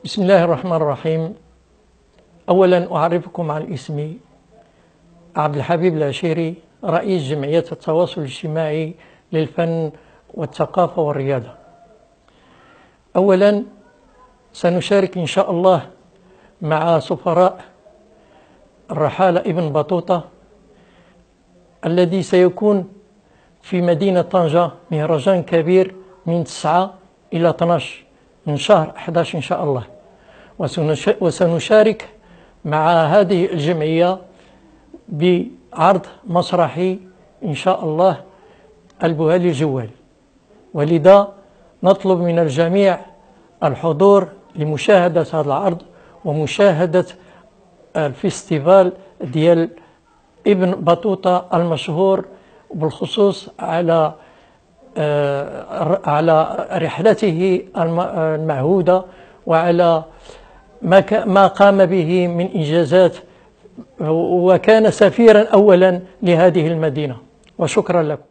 بسم الله الرحمن الرحيم. أولا أعرفكم عن اسمي عبد الحبيب العشيري، رئيس جمعية التواصل الاجتماعي للفن والثقافة والرياضة. أولا سنشارك إن شاء الله مع سفراء الرحالة ابن بطوطة الذي سيكون في مدينة طنجة مهرجان كبير من 9 إلى 12 من شهر 11 إن شاء الله. وسنشارك مع هذه الجمعية بعرض مسرحي إن شاء الله البهالي الجوالي، ولذا نطلب من الجميع الحضور لمشاهدة هذا العرض ومشاهدة الفيستيفال ديال ابن بطوطة المشهور، بالخصوص على رحلته المعهودة وعلى ما قام به من إنجازات، وكان سفيرا أولا لهذه المدينة. وشكرا لكم.